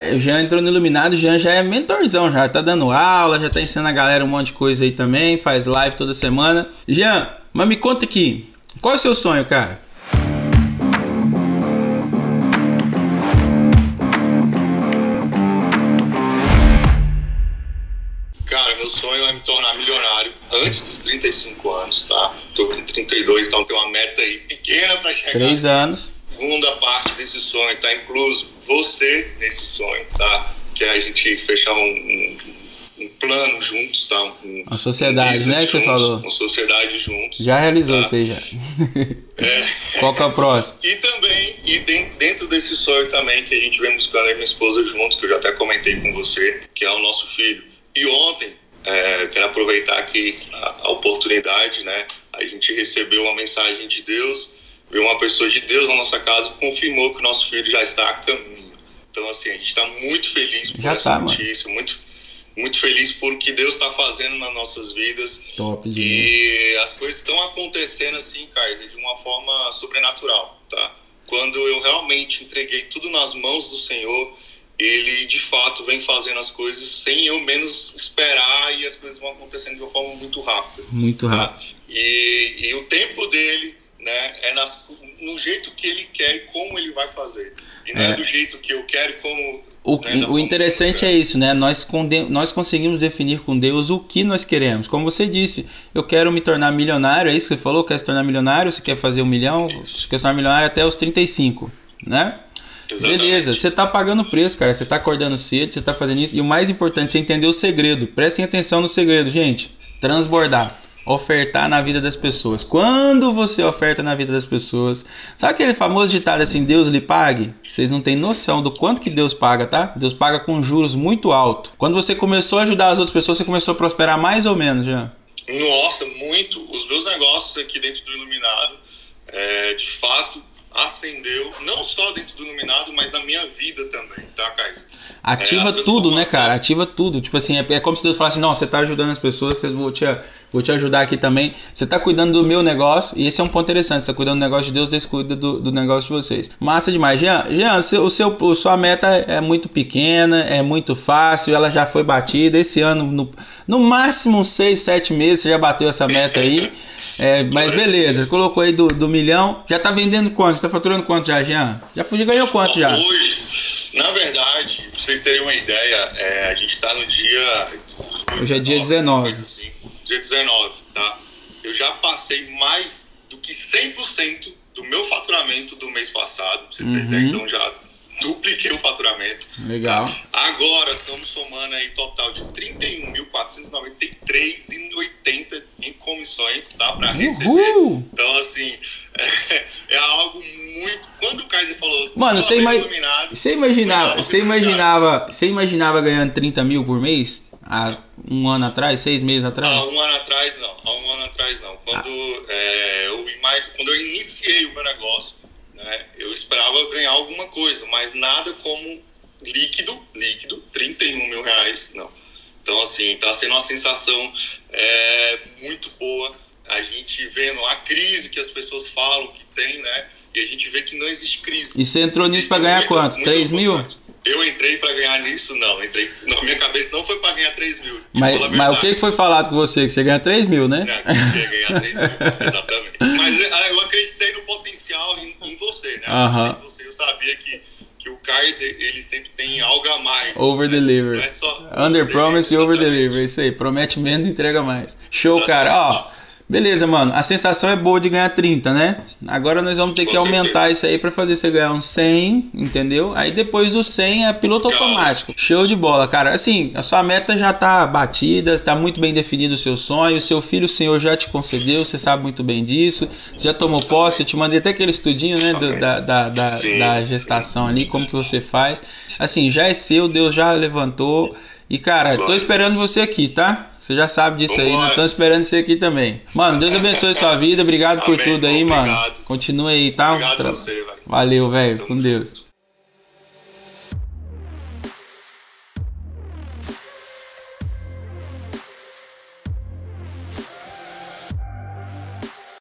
O Jean entrou no Iluminado, o Jean já é mentorzão, já tá dando aula, já tá ensinando a galera um monte de coisa aí também, faz live toda semana. Jean, mas me conta aqui, qual é o seu sonho, cara? Cara, meu sonho é me tornar milionário antes dos 35 anos, tá? Tô com 32, então tem uma meta aí pequena pra chegar. 3 anos. Segunda parte desse sonho tá incluso você nesse sonho, tá? Que é a gente fechar um plano juntos, tá? Uma sociedade, né, que você falou? Uma sociedade juntos. Já realizou, tá? isso aí já. Qual que é o próximo? E também, dentro desse sonho também que a gente vem buscando aí minha esposa juntos, que eu já até comentei com você, que é o nosso filho. E ontem, quero aproveitar aqui a oportunidade, né? A gente recebeu uma mensagem de Deus, veio uma pessoa de Deus na nossa casa e confirmou que o nosso filho já está a caminho. Então, assim, a gente está muito feliz por essa notícia, muito feliz por o que Deus está fazendo nas nossas vidas. Top, e as coisas estão acontecendo assim, Kaiser, de uma forma sobrenatural, tá? Quando eu realmente entreguei tudo nas mãos do Senhor, Ele de fato vem fazendo as coisas sem eu menos esperar, e as coisas vão acontecendo de uma forma muito rápida. Muito rápido. Tá? E o tempo dele, né, é no jeito que Ele quer e como Ele vai fazer. E não é do jeito que eu quero e como... O interessante é isso, né? Nós conseguimos definir com Deus o que nós queremos. Como você disse, eu quero me tornar milionário, é isso que você falou? Quer se tornar milionário? Você quer fazer 1 milhão? Você quer se tornar milionário até os 35, né? Exatamente. Beleza, você tá pagando o preço, cara. Você tá acordando cedo, você tá fazendo isso. E o mais importante, você entender o segredo. Prestem atenção no segredo, gente. Transbordar. Ofertar na vida das pessoas. Quando você oferta na vida das pessoas, sabe aquele famoso ditado assim, Deus lhe pague? Vocês não têm noção do quanto que Deus paga, tá? Deus paga com juros muito alto. Quando você começou a ajudar as outras pessoas, você começou a prosperar mais ou menos já? Nossa, muito. Os meus negócios aqui dentro do Iluminado, de fato, acendeu, não só dentro do Iluminado, mas na minha vida também, tá, Kaiser? Ativa tudo, né, cara? Ativa tudo. Tipo assim, é como se Deus falasse, não, você tá ajudando as pessoas, vou te ajudar aqui também. Você tá cuidando do meu negócio, e esse é um ponto interessante. Você tá cuidando do negócio de Deus, Deus cuida do negócio de vocês. Massa demais. Jean, sua meta é muito pequena, é muito fácil, ela já foi batida. Esse ano, no máximo 6, 7 meses, você já bateu essa meta aí. Mas beleza, colocou aí do milhão. Já tá vendendo quanto? Tá faturando quanto já, Jean? Já ganhou quanto já? Hoje, na verdade, pra vocês terem uma ideia, a gente tá no dia... Hoje é dia 19. Assim, dia 19, tá? Eu já passei mais do que 100% do meu faturamento do mês passado, pra você ter ideia. Então já dupliquei o faturamento. Legal. Tá? Agora estamos somando aí total de 31.493,80 em comissões, tá? Para receber. Então, assim, é algo muito... Quando o Kaiser falou... Mano, você imaginava ganhando 30 mil por mês? Há 1 ano atrás, 6 meses atrás? Há 1 ano atrás, não. Há 1 ano atrás, não. Quando eu iniciei o meu negócio, né, eu esperava ganhar alguma coisa, mas nada como líquido, 31 mil reais, não. Então, assim, tá sendo uma sensação muito boa. A gente vendo a crise que as pessoas falam que tem, né? E a gente vê que não existe crise. E você entrou nisso para ganhar quanto? 3 mil? Eu entrei para ganhar nisso, não. Na minha cabeça não foi para ganhar 3 mil. Mas o que foi falado com você? Que você ganha 3 mil, né? Que eu ia ganhar 3 mil, exatamente. Mas eu acreditei no potencial em você, né? Eu sabia que o Kaiser, ele sempre tem algo a mais. Over deliver. Não é só Under promise e over deliver. Isso aí. Promete menos e entrega mais. Show, cara. Ó, beleza, mano. A sensação é boa de ganhar 30, né? Agora nós vamos ter que aumentar isso aí pra fazer você ganhar uns 100, entendeu? Aí depois do 100 é piloto automático. Show de bola, cara. Assim, a sua meta já tá batida, está muito bem definido o seu sonho, o seu filho, o Senhor já te concedeu, você sabe muito bem disso. Você já tomou posse, eu te mandei até aquele estudinho, né, da gestação ali, como que você faz. Assim, já é seu, Deus já levantou. E, cara, tô esperando você aqui, tá? Você já sabe disso aí, né? Tô esperando você aqui também. Mano, Deus abençoe sua vida. Obrigado por tudo aí, mano. Continue aí, tá? Obrigado a você, velho. Valeu, velho. Com Deus.